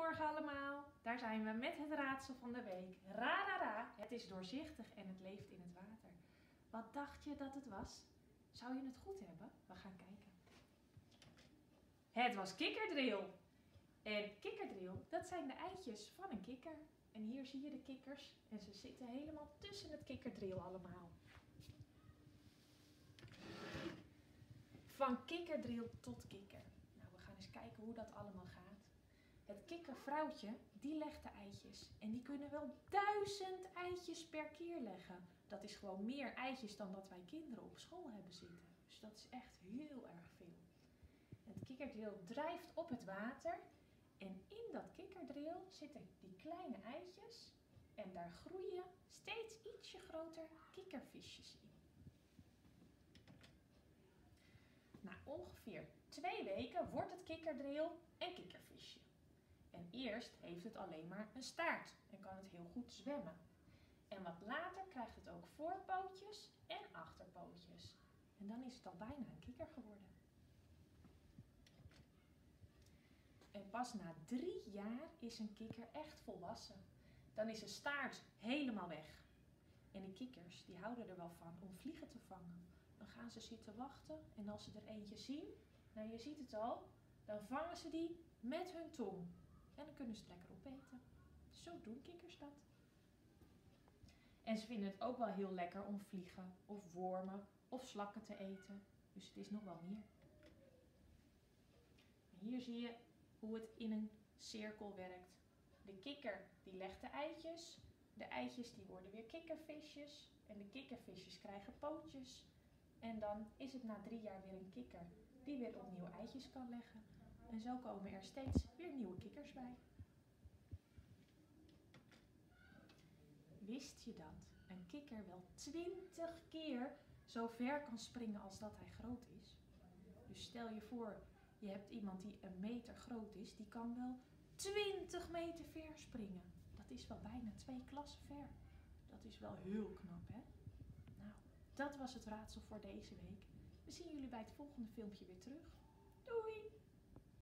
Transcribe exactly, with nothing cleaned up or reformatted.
Goedemorgen allemaal, daar zijn we met het raadsel van de week. Ra ra ra, het is doorzichtig en het leeft in het water. Wat dacht je dat het was? Zou je het goed hebben? We gaan kijken. Het was kikkerdril. En kikkerdril, dat zijn de eitjes van een kikker. En hier zie je de kikkers en ze zitten helemaal tussen het kikkerdril allemaal. Van kikkerdril tot kikker. Nou, we gaan eens kijken hoe dat allemaal gaat. Het kikkervrouwtje, die legt de eitjes. En die kunnen wel duizend eitjes per keer leggen. Dat is gewoon meer eitjes dan dat wij kinderen op school hebben zitten. Dus dat is echt heel erg veel. Het kikkerdril drijft op het water. En in dat kikkerdril zitten die kleine eitjes. En daar groeien steeds ietsje groter kikkervisjes in. Na ongeveer twee weken wordt het kikkerdril een kikkervisje. En eerst heeft het alleen maar een staart en kan het heel goed zwemmen. En wat later krijgt het ook voorpootjes en achterpootjes. En dan is het al bijna een kikker geworden. En pas na drie jaar is een kikker echt volwassen. Dan is zijn staart helemaal weg. En de kikkers die houden er wel van om vliegen te vangen. Dan gaan ze zitten wachten en als ze er eentje zien, nou je ziet het al, dan vangen ze die met hun tong. En dan kunnen ze het lekker opeten. Zo doen kikkers dat. En ze vinden het ook wel heel lekker om vliegen of wormen of slakken te eten. Dus het is nog wel meer. Hier zie je hoe het in een cirkel werkt. De kikker die legt de eitjes. De eitjes die worden weer kikkervisjes. En de kikkervisjes krijgen pootjes. En dan is het na drie jaar weer een kikker die weer opnieuw eitjes kan leggen. En zo komen er steeds weer nieuwe kikkers bij. Wist je dat een kikker wel twintig keer zo ver kan springen als dat hij groot is? Dus stel je voor, je hebt iemand die een meter groot is, die kan wel twintig meter ver springen. Dat is wel bijna twee klassen ver. Dat is wel heel knap, hè? Nou, dat was het raadsel voor deze week. We zien jullie bij het volgende filmpje weer terug. Doei!